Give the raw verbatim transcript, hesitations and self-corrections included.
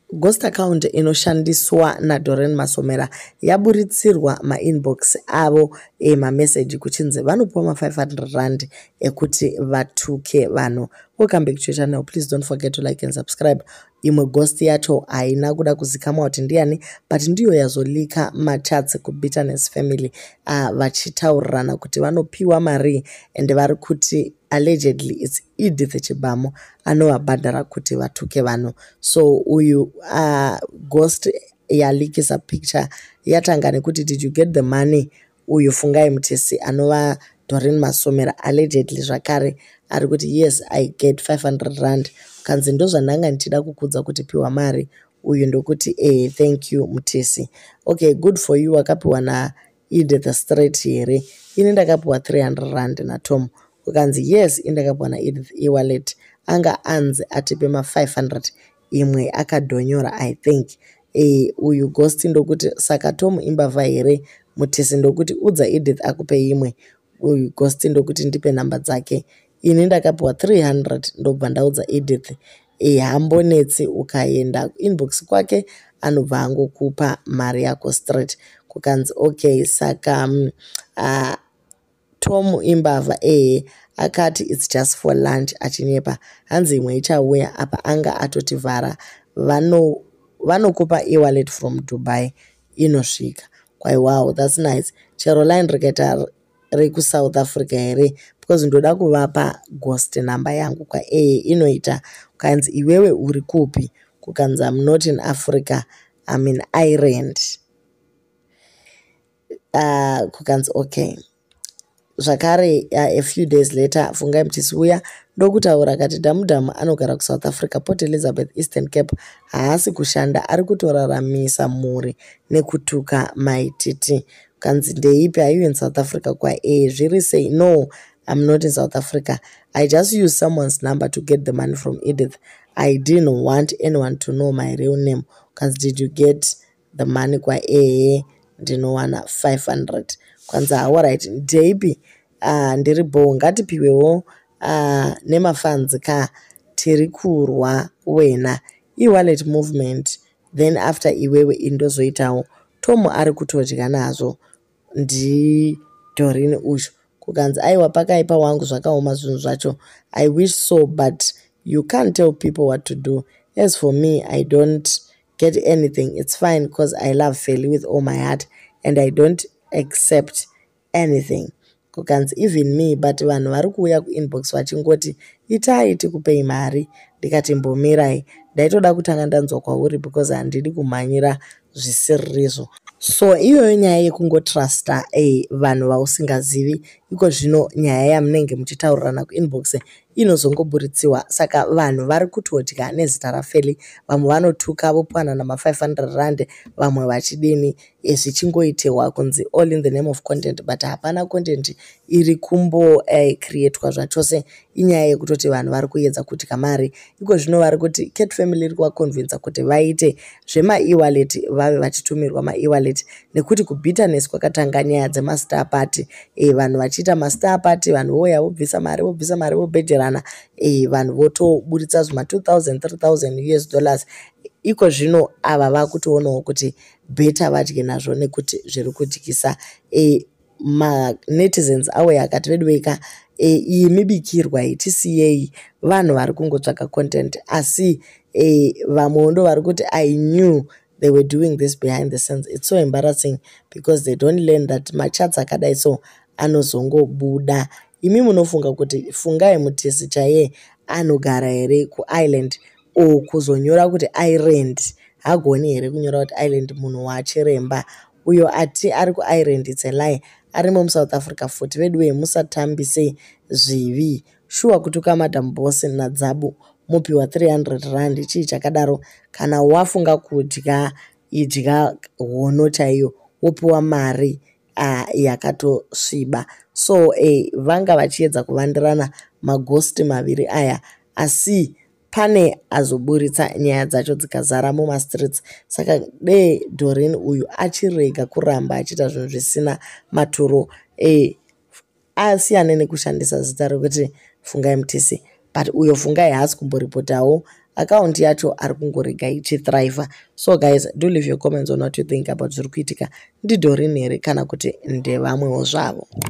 ghost account inoshandiswa naDoreen Masomera yaburitsirwa mainbox avo emamessage kuchinzi vanopiwa ma five hundred rand ekuti vatuke vanhu. Welcome back to your channel. Please don't forget to like and subscribe. Imwe ghost yacho haina kuda kuzikamwa kuti ndiani, but ndiyo yazolika machats kuBitterness family uh, vachitaurirana kuti vanopiwa mari and vari kuti allegedly it's Edith Chibamo anovabhadhara kuti vatuke vanhu. So uyu uh, ghost yalikisa picture yatanga nekuti did you get the money. Uyu Fungai Mutesi anova Doreen Masomera allegedly zvakare ari kuti yes I get five hundred rand. Kanzi ndo zvananga ndichida kukudza kuti piwa mari. Uyu ndokuti eh thank you Mutesi. Okay, good for you. Wakapiwa na Edith straight here. Ini ndakapiwa three hundred rand na Tom. Ukanzi yes indakapiwa na Edith e-wallet. Anga anzi atipe ma five hundred. Imwe akadonyora I think. Eh uyu ghost ndokuti saka Tom imbava here. Mutesi ndokuti udza Edith akupe imwe. Uyu ghost ndokuti ndipe namba dzake. Ini ndakapiwa three hundred ndobva ndaudza Edith e hambonetsi ukaenda inbox kwake anobva angokupa mari yako straight. Kukanzi okay saka um, uh, Tom imbava eh akati it's just for lunch achinyepa hanzi imwe ichauya apa anga atotivhara vano vanokupa e-wallet from Dubai inosvika. Kwai wow that's nice. Chero line rikaita reku South Africa here because ndoda kuvapa ghost number yangu kwa eh inoita. Kukanzi iwewe uri kupi. Kukanzi I'm not in Africa, I'm in Ireland. Uh, kukanzi okay. Zvakare uh, a few days later Fungai Mutesi uya ndokutaura kati Damudhamu anogara ku South Africa Port Elizabeth Eastern Cape haasi kushanda ari kutoraramisa mhuri nekutuka maititi. Kanzi ndeipi are you in South Africa kwa eh zviri say no I'm not in South Africa. I just used someone's number to get the money from Edith. I didn't want anyone to know my real name. Kanzi did you get the money kwa eh ndinowana five hundred. Kwanzi alright ndeipi uh, ndiri bo ngatipiwewo uh, nemafunds ka tiri kurwa wena e-wallet movement then after iwewe indozoitawo Tom ari kutodya nazvo ndi Doreen uyu. Kukanzi aiwa pakaipa wangu zvakaoma zvinhu zvacho. I wish so but you can't tell people what to do. As for me I don't get anything. It's fine because I love Feli with all my heart and I don't accept anything. Kukanzi even me but vanhu vari kuuya kuinbox vachingoti itai tikupei mari. Ndikati mbomirai ndaitoda kutanga ndanzwa kwauri because handidi kumhanyira zvisirizvo. So iyoyo nyaya yekungotrasta eh vanhu vausingazivi iko zvino nyaya yamunenge muchitaurirana kuinbox inozongoburitswa. Saka vanhu vari kutodya nezita raFeli. Vamwe vanotuka vopwana nama five hundred rand vamwe vachidini zvichingoitewa kunzi all in the name of content but hapana content iri kumbo eh, createwa zvachose. Inyaya yekutoti vanhu vari kuedza kudya mari. Iko zvino vari kuti Cat family iri kuvaconvince kuti vaite zvema e-wallet vave vachitumirwa ma e-wallet nekuti kuBitterness kwakatanga nyaya dzemastar party. Eh vanhu vachiita mastar party vanhu voya vobvisa mari vobvisa mari vobhedherana eh vanhu votoburitsa zvima two thousand three thousand U S dollars. Iko zvino ava vakutoonawo kuti beta vadye nazvo nekuti zviri kudyisa. Eh ma netizens awe akati vedweka eh iyi mibikirwa itisiyei vanhu vari kungotsvaka content asi eh vamwe ndo vari kuti I knew they were doing this behind the scenes. It's so embarrassing because they don't learn that machats akadai so anozongobuda. Imi munofunga kuti Fungai Mutesi chaye anogara here ku Island o kuzonyora kuti Ireland hagoni here kunyora kuti Island munhu wachiremba uyo ati ari ku Ireland it's a lie. Ari mu South Africa futi vedwe musatambise zvivi. Sure kutuka Madam Boss na Dzabu mupiwa three hundred rand chii chakadaro. Kana wafunga kudya idya hono chaiyo wopiwa mari uh, yakatosviba. So eh vanga vachiedza kuvandirana maghost maviri aya asi pane azoburitsa nyaya dzacho dzikazara muma streets. Saka de Doreen uyu achirega kuramba achita zvinhu zvisina maturo eh asiyane nekushandisa zita rekuti Fungai Mutesi but uyo Fungai haasi kumboripotawo akaunti yacho ari kungorega ichithriva. So guys, do leave your comments on what you think about zviri kuitika ndiDoreen here kana kuti ndevamwewo zvavo.